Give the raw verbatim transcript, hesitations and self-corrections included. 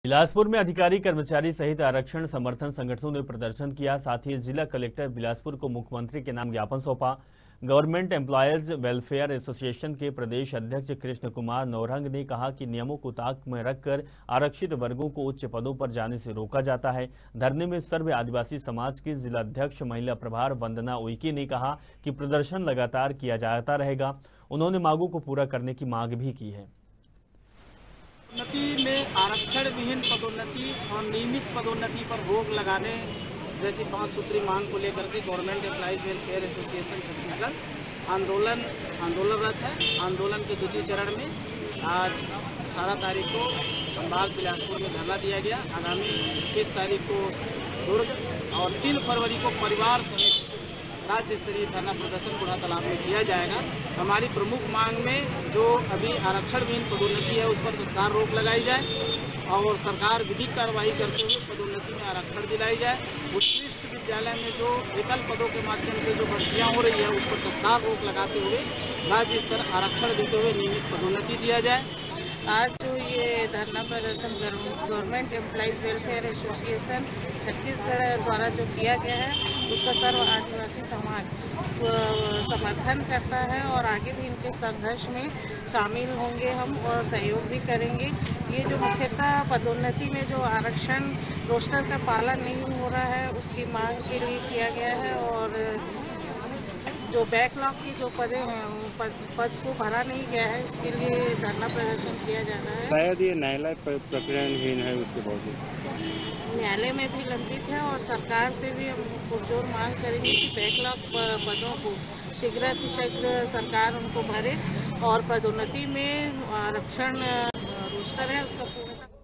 बिलासपुर में अधिकारी कर्मचारी सहित आरक्षण समर्थन संगठनों ने प्रदर्शन किया। साथ ही जिला कलेक्टर बिलासपुर को मुख्यमंत्री के नाम ज्ञापन सौंपा। गवर्नमेंट एम्प्लॉयज वेलफेयर एसोसिएशन के प्रदेश अध्यक्ष कृष्ण कुमार नौरंग ने कहा कि नियमों को ताक में रखकर आरक्षित वर्गों को उच्च पदों पर जाने से रोका जाता है। धरने में सर्व आदिवासी समाज की जिला अध्यक्ष महिला प्रभार वंदना उइके ने कहा कि प्रदर्शन लगातार किया जाता रहेगा। उन्होंने मांगों को पूरा करने की मांग भी की है। पदोन्नति में आरक्षण विहीन पदोन्नति और नियमित पदोन्नति पर रोक लगाने जैसी पांच सूत्री मांग को लेकर के government employees welfare association Chhattisgarh आंदोलन आंदोलनरत है। आंदोलन के द्वितीय चरण में आज अठारह तारीख को संभाग बिलासपुर में धरना दिया गया। आगामी इक्कीस तारीख को दुर्ग और तीन फरवरी को परिवार समेत राज्य स्तरीय धरना प्रदर्शन बूढ़ा तालाब में किया जाएगा। हमारी प्रमुख मांग में जो अभी आरक्षण विहीन पदोन्नति है उस पर तत्काल रोक लगाई जाए और सरकार विधिक कार्रवाई करते हुए पदोन्नति में आरक्षण दिलाई जाए। उत्कृष्ट विद्यालय में जो एकल पदों के माध्यम से जो भर्तियां हो रही है उस पर तत्काल रोक लगाते हुए राज्य स्तर आरक्षण देते हुए नियमित पदोन्नति दिया जाए। आज जो ये धरना प्रदर्शन government employees welfare association Chhattisgarh द्वारा जो किया गया है उसका सर्व आदिवासी समाज समर्थन करता है और आगे भी इनके संघर्ष में शामिल होंगे हम और सहयोग भी करेंगे। ये जो मुख्यतः पदोन्नति में जो आरक्षण रोस्टर का पालन नहीं हो रहा है उसकी मांग के लिए किया गया है और जो बैकलॉग की जो पदे हैं पद, पद को भरा नहीं गया है इसके लिए धरना प्रदर्शन किया जा रहा है। शायद ये न्यायालय प्रकरणहीन है उसके बावजूद न्यायालय में भी लंबित है और सरकार से भी हम पुरजोर मांग करेंगे कि बैकलॉग पदों को शीघ्रातिशीघ्र सरकार उनको भरे और पदोन्नति में आरक्षण रोस्टर है उसका पूर्ण